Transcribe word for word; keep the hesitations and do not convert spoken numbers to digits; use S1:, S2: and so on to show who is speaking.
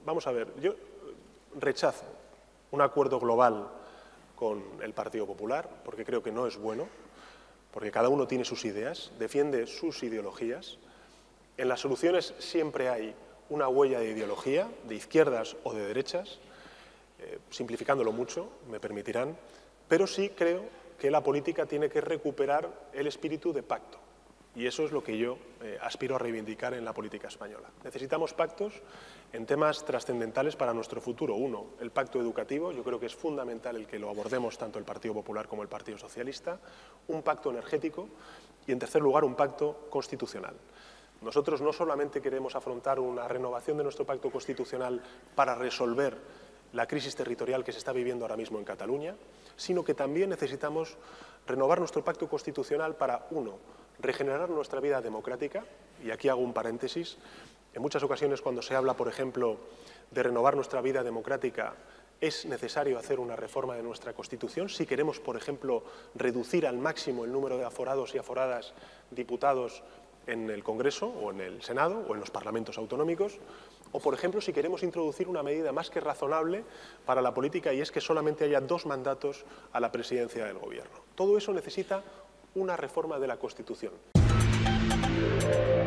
S1: vamos a ver, yo rechazo un acuerdo global con el Partido Popular, porque creo que no es bueno, porque cada uno tiene sus ideas, defiende sus ideologías. En las soluciones siempre hay una huella de ideología, de izquierdas o de derechas, eh, simplificándolo mucho, me permitirán, pero sí creo que la política tiene que recuperar el espíritu de pacto. Y eso es lo que yo eh, aspiro a reivindicar en la política española. Necesitamos pactos en temas trascendentales para nuestro futuro. Uno, el pacto educativo. Yo creo que es fundamental el que lo abordemos tanto el Partido Popular como el Partido Socialista. Un pacto energético y, en tercer lugar, un pacto constitucional. Nosotros no solamente queremos afrontar una renovación de nuestro pacto constitucional para resolver la crisis territorial que se está viviendo ahora mismo en Cataluña, sino que también necesitamos renovar nuestro pacto constitucional para, uno, regenerar nuestra vida democrática, y aquí hago un paréntesis. En muchas ocasiones, cuando se habla, por ejemplo, de renovar nuestra vida democrática, es necesario hacer una reforma de nuestra Constitución. Si queremos, por ejemplo, reducir al máximo el número de aforados y aforadas diputados en el Congreso o en el Senado o en los parlamentos autonómicos, o, por ejemplo, si queremos introducir una medida más que razonable para la política, y es que solamente haya dos mandatos a la presidencia del Gobierno. Todo eso necesita una reforma de la Constitución.